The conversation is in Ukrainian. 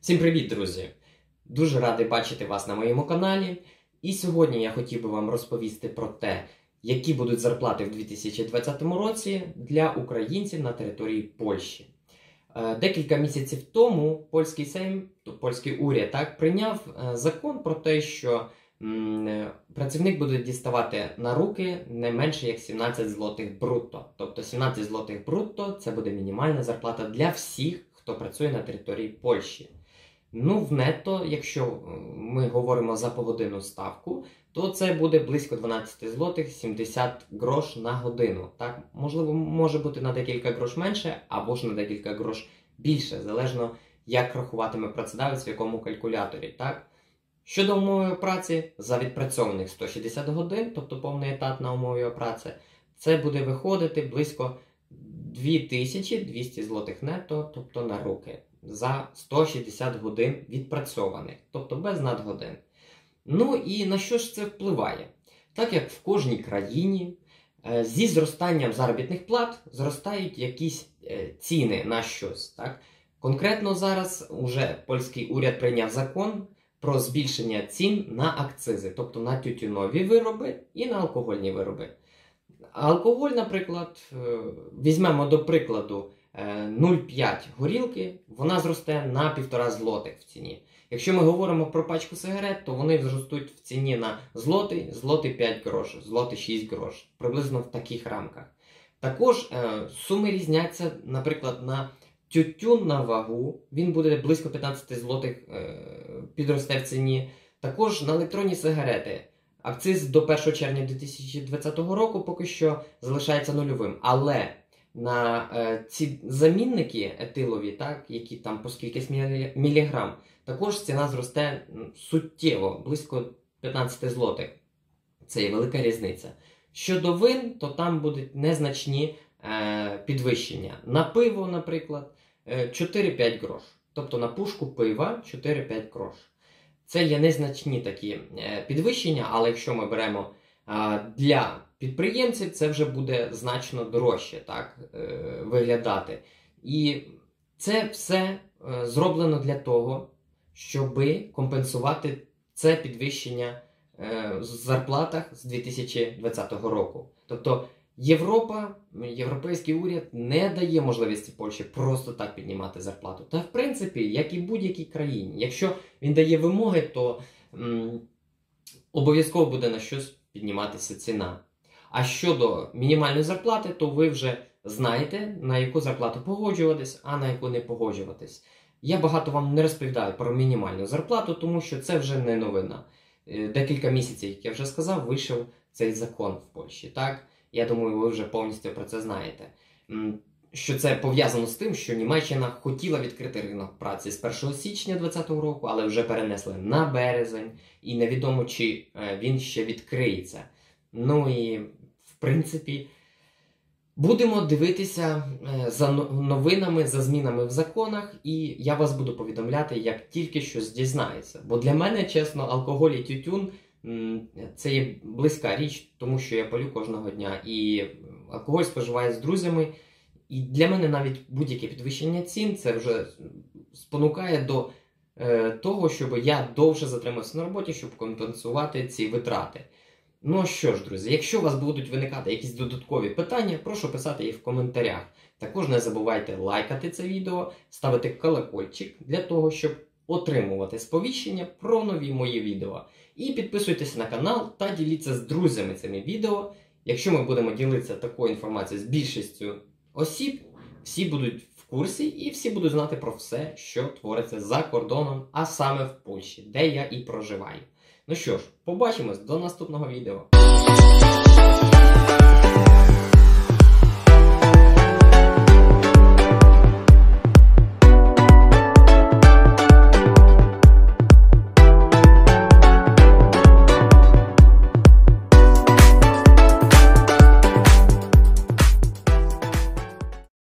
Всім привіт, друзі! Дуже радий бачити вас на моєму каналі. І сьогодні я хотів би вам розповісти про те, які будуть зарплати в 2020 році для українців на території Польщі. Декілька місяців тому польський Сейм, польський уряд прийняв закон про те, що працівник буде діставати на руки не менше як 17 злотих брутто. Тобто 17 злотих брутто – це буде мінімальна зарплата для всіх, хто працює на території Польщі. В нетто, якщо ми говоримо за погодинну ставку, то це буде близько 12 злотих 70 грош на годину. Так? Можливо, може бути на декілька грош менше, або ж на декілька грош більше, залежно як рахуватиме працедавець в якому калькуляторі. Так? Щодо умови праці, за відпрацьованих 160 годин, тобто повний етат на умові праці, це буде виходити близько 2200 злотих нетто, тобто на руки, за 160 годин відпрацьованих, тобто без надгодин. І на що ж це впливає? Так як в кожній країні зі зростанням заробітних плат зростають якісь ціни на щось. Так? Конкретно зараз уже польський уряд прийняв закон про збільшення цін на акцизи, тобто на тютюнові вироби і на алкогольні вироби. Алкоголь, наприклад, візьмемо до прикладу 0,5 горілки, вона зросте на 1,5 злотих в ціні. Якщо ми говоримо про пачку сигарет, то вони зростуть в ціні на злотий 5 грош, злотий 6 грош, приблизно в таких рамках. Також суми різняться, наприклад, на тютюн на вагу, він буде близько 15 злотих підросте в ціні. Також на електронні сигарети. Акциз до 1 червня 2020 року поки що залишається нульовим, але на ці замінники етилові, які там по скількись міліграм, також ціна зросте суттєво, близько 15 злотих. Це є велика різниця. Щодо вин, то там будуть незначні підвищення. На пиво, наприклад, 4-5 грош. Тобто на пушку пива 4-5 грош. Це є незначні такі підвищення, але якщо ми беремо для підприємців, це вже буде значно дорожче виглядати. І це все зроблено для того, щоб компенсувати це підвищення в зарплатах з 2020 року. Тобто європейський уряд не дає можливості Польщі просто так піднімати зарплату. Та в принципі, як і будь-якій країні. Якщо він дає вимоги, то обов'язково буде на щось підніматися ціна. А щодо мінімальної зарплати, то ви вже знаєте, на яку зарплату погоджуватись, а на яку не погоджуватись. Я багато вам не розповідаю про мінімальну зарплату, тому що це вже не новина. Декілька місяців, як я вже сказав, вийшов цей закон в Польщі. Так? Я думаю, ви вже повністю про це знаєте. Що це пов'язано з тим, що Німеччина хотіла відкрити ринок праці з 1 січня 2020 року, але вже перенесли на березень, і невідомо, чи він ще відкриється. І, в принципі, будемо дивитися за новинами, за змінами в законах, і я вас буду повідомляти, як тільки щось дізнається. Бо для мене, чесно, алкоголь і тютюн – це є близька річ, тому що я палю кожного дня. І алкоголь споживаю з друзями. І для мене навіть будь-яке підвищення цін – це вже спонукає до того, щоб я довше затримався на роботі, щоб компенсувати ці витрати. Що ж, друзі, якщо у вас будуть виникати якісь додаткові питання, прошу писати їх в коментарях. Також не забувайте лайкати це відео, ставити колокольчик для того, щоб отримувати сповіщення про нові мої відео. І підписуйтесь на канал та діліться з друзями цими відео. Якщо ми будемо ділитися такою інформацією з більшістю осіб, всі будуть в курсі і всі будуть знати про все, що твориться за кордоном, а саме в Польщі, де я і проживаю. Що ж, побачимось до наступного відео.